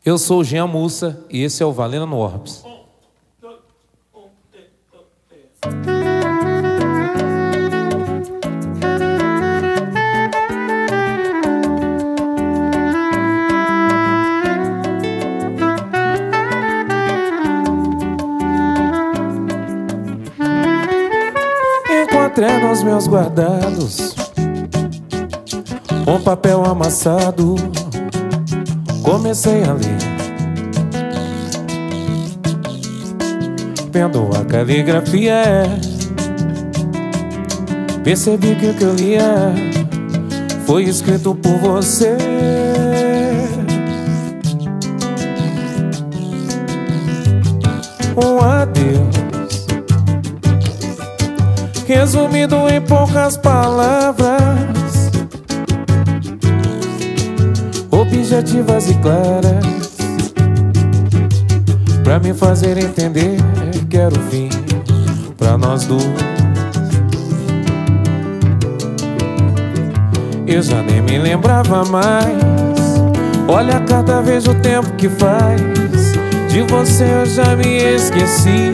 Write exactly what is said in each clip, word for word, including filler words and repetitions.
Eu sou o Jean Mussa e esse é o Valendo no Orbs. Encontrei nos meus guardados um papel amassado. Comecei a ler, vendo a caligrafia, percebi que o que eu lia foi escrito por você. Um adeus resumido em poucas palavras, objetivas e claras, pra me fazer entender que era o fim pra nós dois. Eu já nem me lembrava mais. Olha, cada vez o tempo que faz. De você eu já me esqueci.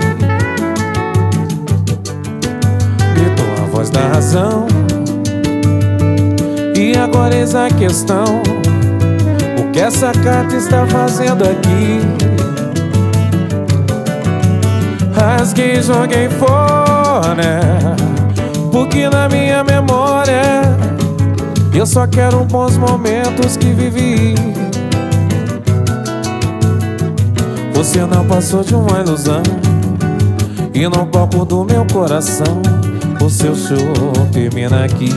Gritou a voz da razão. E agora eis a questão: o que essa carta está fazendo aqui? Rasguei e joguei fora, porque na minha memória eu só quero bons momentos que vivi. Você não passou de uma ilusão, e no palco do meu coração o seu show termina aqui.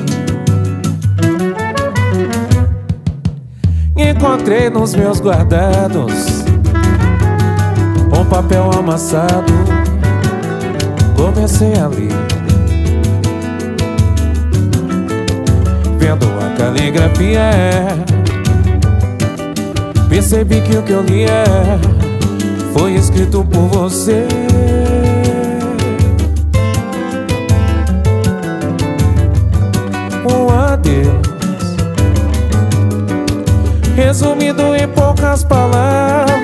Encontrei nos meus guardados um papel amassado. Comecei a ler, vendo a caligrafia, percebi que o que eu lia foi escrito por você. Um adeus resumido em poucas palavras,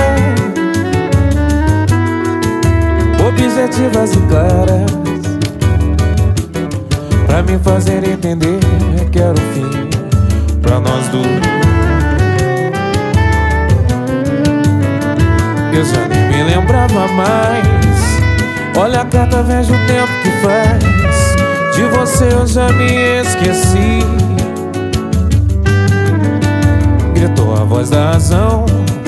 objetivas e claras, pra me fazer entender que era o fim pra nós dois. Eu já nem me lembrava mais. Olha, cada vez o tempo que faz. De você eu já me esqueci. Gritou a voz da razão.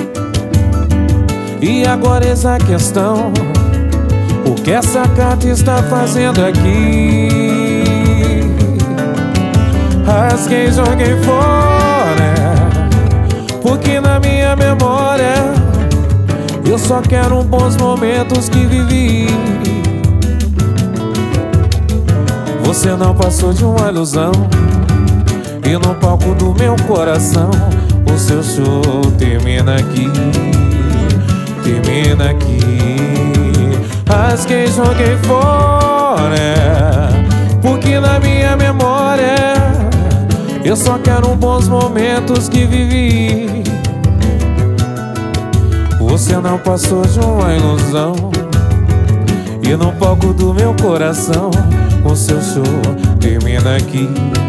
E agora eis a questão: o que essa carta está fazendo aqui? Rasguei e joguei fora, porque na minha memória eu só quero bons momentos que vivi. Você não passou de uma ilusão, e no palco do meu coração o seu show termina aqui. Termina aqui. Rasguei e joguei fora, porque na minha memória eu só quero bons momentos que vivi. Você não passou de uma ilusão, e no palco do meu coração o seu show termina aqui.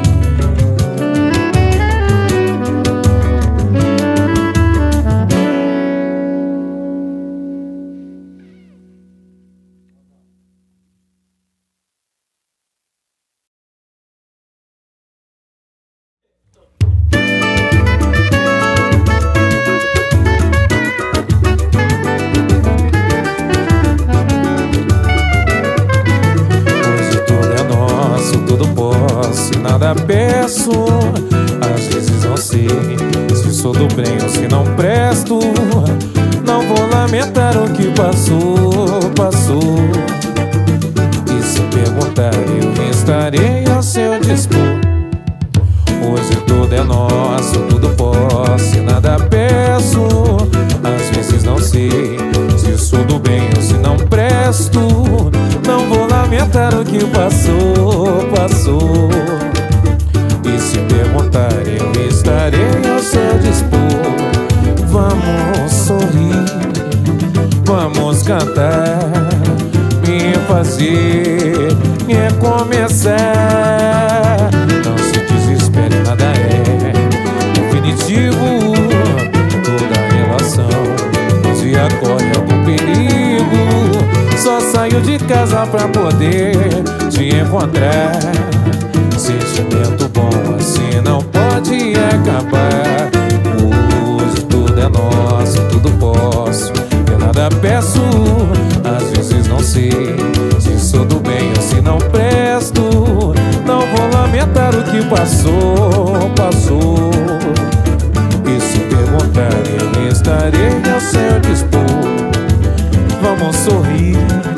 Nada peço, às vezes não sei se sou do bem ou se não presto. Não vou lamentar o que passou, passou. E se perguntar eu estarei ao seu dispor. Hoje tudo é nosso, tudo posso e nada peço. Às vezes não sei se sou do bem ou se não presto. Não vou lamentar o que passou, passou. E se perguntar eu estarei ao seu dispor. Vamos refazer, recomeçar. Não se desespere, nada é definitivo. Toda relação um dia corre algum perigo. Só saio de casa pra poder te encontrar. Sentimento bom assim não pode acabar. Hoje tudo é nosso, tudo posso, eu nada peço. Às vezes não sei se sou do bem ou se não presto. Não vou lamentar o que passou, passou. E se perguntar eu estarei ao seu dispor. Vamos sorrir,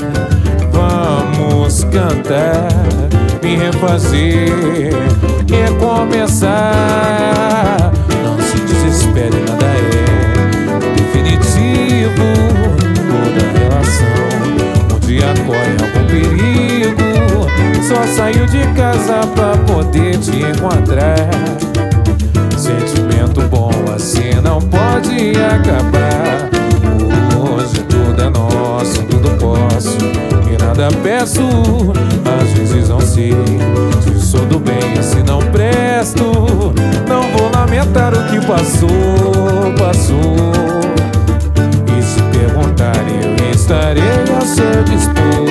vamos cantar, me refazer, recomeçar. Não se desespere, nada é definitivo. Toda relação um dia corre algum perigo. Só saio de casa pra poder te encontrar. Sentimento bom assim não pode acabar. Hoje tudo é nosso, tudo posso e nada peço. Às vezes não sei se sou do bem ou se não presto. Não vou lamentar o que passou, passou. E se perguntar eu estarei ao seu dispor.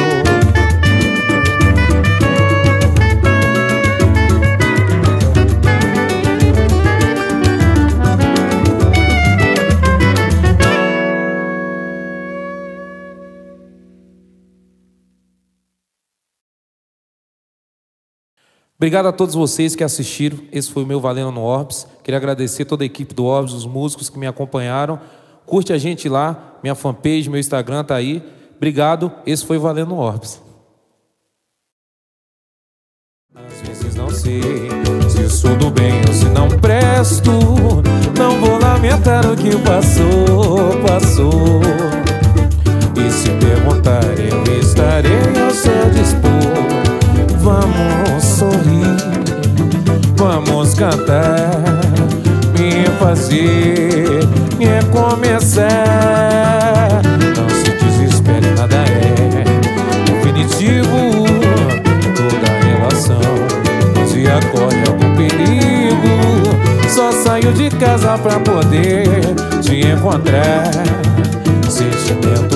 Obrigado a todos vocês que assistiram. Esse foi o meu Valendo no Orbs. Queria agradecer toda a equipe do Orbs, os músicos que me acompanharam. Curte a gente lá, minha fanpage, meu Instagram tá aí. Obrigado, esse foi Valendo no Orbs. Às vezes não sei se sou do bem ou se não presto. Não vou lamentar o que passou, passou. E se perguntar eu estarei ao seu dispor. Vamos sorrir, vamos cantar, me fazer, recomeçar. Não se desespere, nada é definitivo. Toda relação um dia corre algum perigo. Só saio de casa pra poder te encontrar. Sentimento